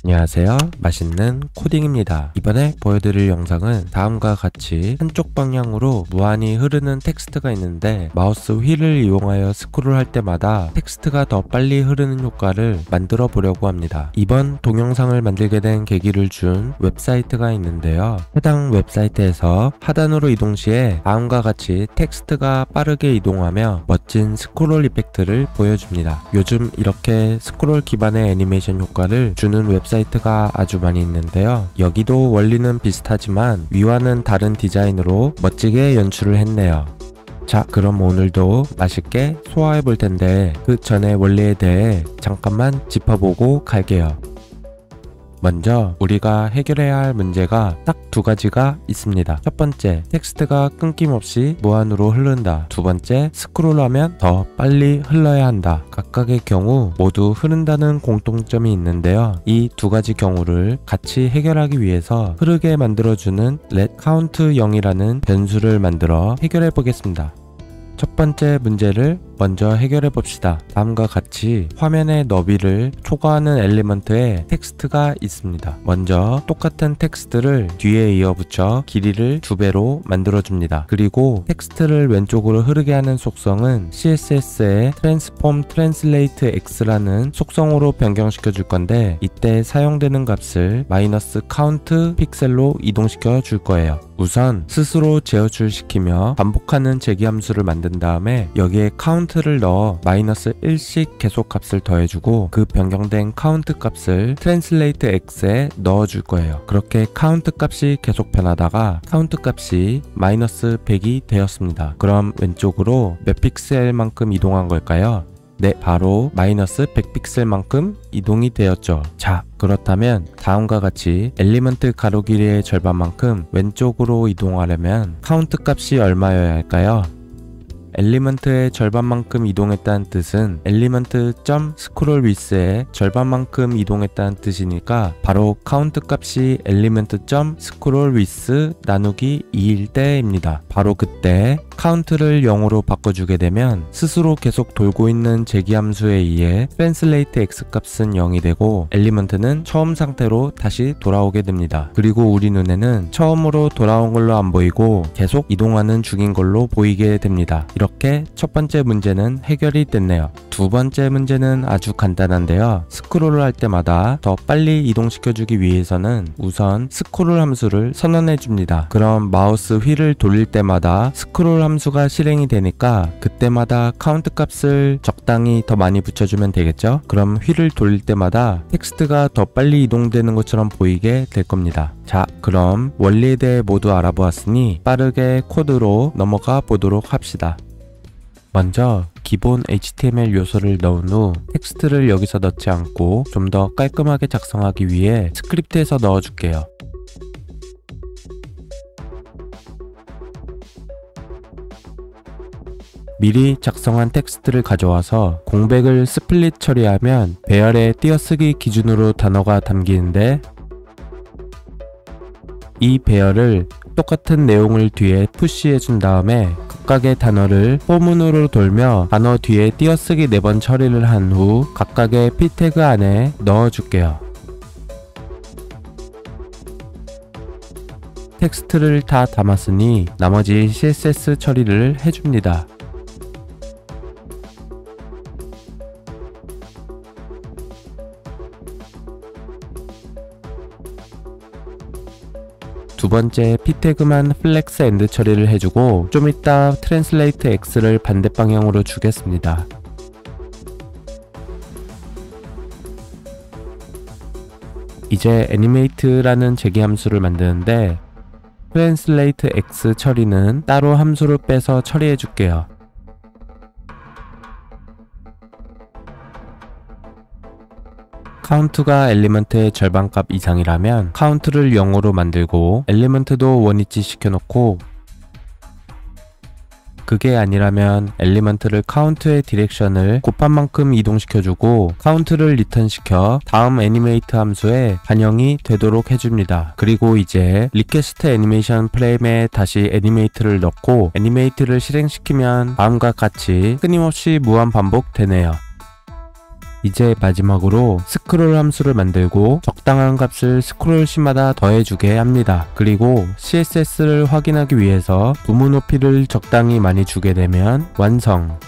안녕하세요, 맛있는 코딩입니다. 이번에 보여드릴 영상은 다음과 같이 한쪽 방향으로 무한히 흐르는 텍스트가 있는데 마우스 휠을 이용하여 스크롤할 때마다 텍스트가 더 빨리 흐르는 효과를 만들어 보려고 합니다. 이번 동영상을 만들게 된 계기를 준 웹사이트가 있는데요. 해당 웹사이트에서 하단으로 이동 시에 다음과 같이 텍스트가 빠르게 이동하며 멋진 스크롤 이펙트를 보여줍니다. 요즘 이렇게 스크롤 기반의 애니메이션 효과를 주는 웹사이트가 아주 많이 있는데요. 여기도 원리는 비슷하지만 위와는 다른 디자인으로 멋지게 연출을 했네요. 자, 그럼 오늘도 맛있게 소화해 볼 텐데 그 전에 원리에 대해 잠깐만 짚어보고 갈게요. 먼저 우리가 해결해야 할 문제가 딱 두 가지가 있습니다. 첫 번째, 텍스트가 끊김없이 무한으로 흐른다. 두 번째, 스크롤하면 더 빨리 흘러야 한다. 각각의 경우 모두 흐른다는 공통점이 있는데요. 이 두 가지 경우를 같이 해결하기 위해서 흐르게 만들어주는 let count 0이라는 변수를 만들어 해결해 보겠습니다. 첫 번째 문제를 먼저 해결해 봅시다. 다음과 같이 화면의 너비를 초과하는 엘리먼트에 텍스트가 있습니다. 먼저 똑같은 텍스트를 뒤에 이어 붙여 길이를 2배로 만들어 줍니다. 그리고 텍스트를 왼쪽으로 흐르게 하는 속성은 CSS의 Transform Translate X라는 속성으로 변경시켜 줄 건데 이때 사용되는 값을 -count 픽셀로 이동시켜 줄 거예요. 우선 스스로 재호출시키며 반복하는 재기함수를 만든 다음에 여기에 count를 넣어 -1씩 계속값을 더해주고 그 변경된 count 값을 translate x에 넣어줄 거예요. 그렇게 count 값이 계속 변하다가 count 값이 -100이 되었습니다. 그럼 왼쪽으로 몇 픽셀만큼 이동한 걸까요? 네, 바로 -100 픽셀만큼 이동이 되었죠. 자, 그렇다면 다음과 같이 엘리먼트 가로 길이의 절반만큼 왼쪽으로 이동하려면 카운트 값이 얼마여야 할까요? 엘리먼트의 절반만큼 이동했다는 뜻은 엘리먼트 점 스크롤 위스의 절반만큼 이동했다는 뜻이니까 바로 카운트 값이 엘리먼트 점 스크롤 위스 나누기 2일 때입니다. 바로 그때 카운트를 0으로 바꿔주게 되면 스스로 계속 돌고 있는 재기함수에 의해 translate x 값은 0이 되고 엘리먼트는 처음 상태로 다시 돌아오게 됩니다. 그리고 우리 눈에는 처음으로 돌아온 걸로 안 보이고 계속 이동하는 중인 걸로 보이게 됩니다. 이렇게 첫 번째 문제는 해결이 됐네요. 두 번째 문제는 아주 간단한데요. 스크롤을 할 때마다 더 빨리 이동시켜주기 위해서는 우선 스크롤 함수를 선언해 줍니다. 그럼 마우스 휠을 돌릴 때마다 스크롤 함수가 실행이 되니까 그때마다 카운트 값을 적당히 더 많이 붙여주면 되겠죠? 그럼 휠을 돌릴 때마다 텍스트가 더 빨리 이동되는 것처럼 보이게 될 겁니다. 자, 그럼 원리에 대해 모두 알아보았으니 빠르게 코드로 넘어가 보도록 합시다. 먼저 기본 HTML 요소를 넣은 후 텍스트를 여기서 넣지 않고 좀 더 깔끔하게 작성하기 위해 스크립트에서 넣어줄게요. 미리 작성한 텍스트를 가져와서 공백을 스플릿 처리하면 배열의 띄어쓰기 기준으로 단어가 담기는데 이 배열을 똑같은 내용을 뒤에 푸시해 준 다음에 각각의 단어를 포문으로 돌며 단어 뒤에 띄어쓰기 4번 처리를 한 후 각각의 p 태그 안에 넣어 줄게요. 텍스트를 다 담았으니 나머지 CSS 처리를 해줍니다. 두 번째 p 태그만 플렉스 엔드 처리를 해주고 좀 이따 translate x를 반대 방향으로 주겠습니다. 이제 animate라는 재기함수를 만드는데 translate x 처리는 따로 함수를 빼서 처리해 줄게요. 카운트가 엘리먼트의 절반값 이상이라면 카운트를 0으로 만들고 엘리먼트도 원위치 시켜놓고 그게 아니라면 엘리먼트를 카운트의 디렉션을 곱한 만큼 이동시켜주고 카운트를 리턴시켜 다음 애니메이트 함수에 반영이 되도록 해줍니다. 그리고 이제 리퀘스트 애니메이션 프레임에 다시 애니메이트를 넣고 애니메이트를 실행시키면 다음과 같이 끊임없이 무한 반복되네요. 이제 마지막으로 스크롤 함수를 만들고 적당한 값을 스크롤 시마다 더해주게 합니다. 그리고 CSS를 확인하기 위해서 부무 높이를 적당히 많이 주게 되면 완성!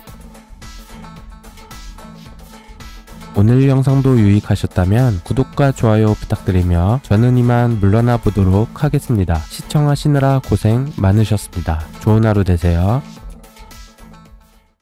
오늘 영상도 유익하셨다면 구독과 좋아요 부탁드리며 저는 이만 물러나 보도록 하겠습니다. 시청하시느라 고생 많으셨습니다. 좋은 하루 되세요.